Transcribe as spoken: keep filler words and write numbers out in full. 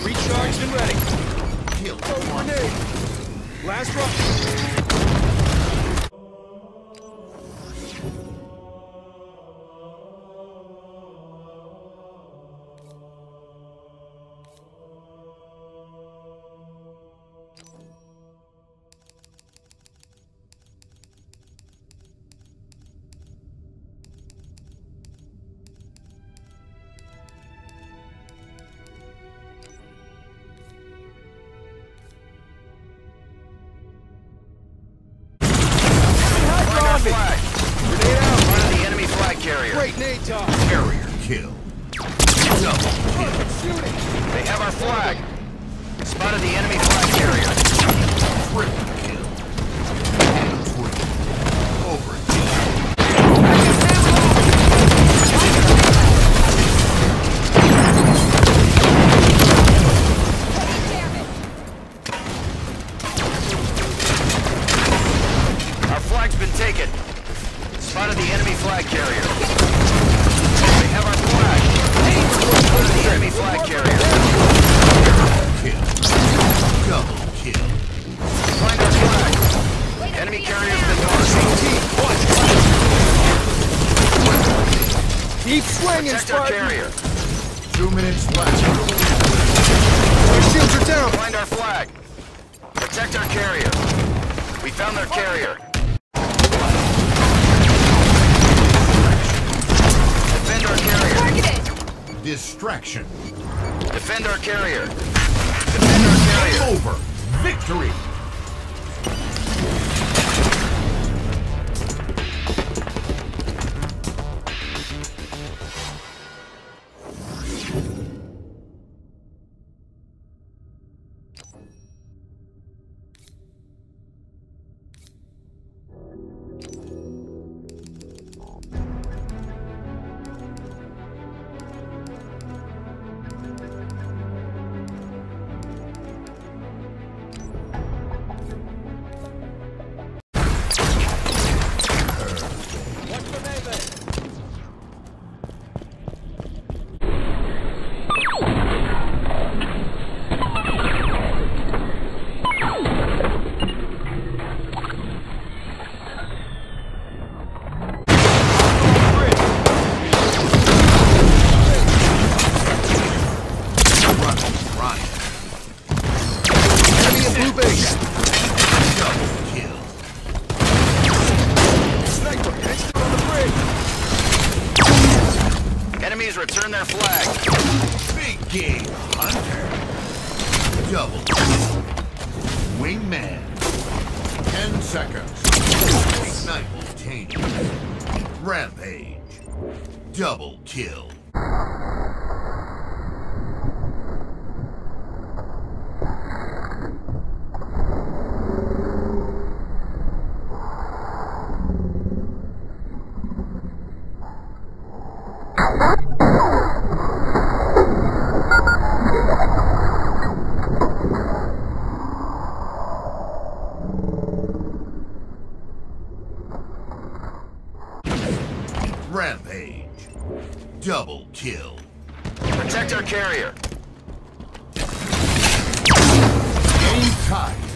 Recharged and ready. Kill Oh, one. grenade. Last round. Flag. Grenade out. Front of the enemy flag carrier. Great nade toss. Carrier kill. Double kill. Shooting. They have our flag. Spotted the enemy flag carrier. Triple kill. And three. Overkill. Our flag's been taken. Spotted the enemy flag carrier. They have our flag. Spotted the enemy flag carrier. Kill. Double kill. Find our flag. Enemy carrier's been marked. Keep swinging, Protect our Spartan. carrier. Two minutes left. Our shields are down. Find our flag. Protect our carrier. We found their carrier. Defend our carrier. Targeted! Distraction. Defend our carrier. Defend our carrier. Over. Victory. Enemies return their flag. Big game hunter. Double. Wingman. Ten seconds. Ignite obtained. Rampage. Double kill. Rampage. Double kill. Protect our carrier. Game tied.